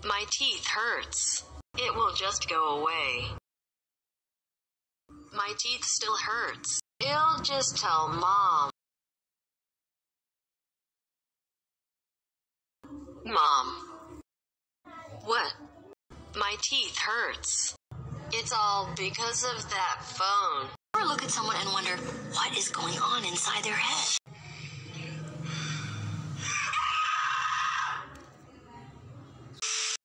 My teeth hurts. It will just go away. My teeth still hurts. I'll just tell Mom. Mom. What? My teeth hurts. It's all because of that phone. Or look at someone and wonder what is going on inside their head.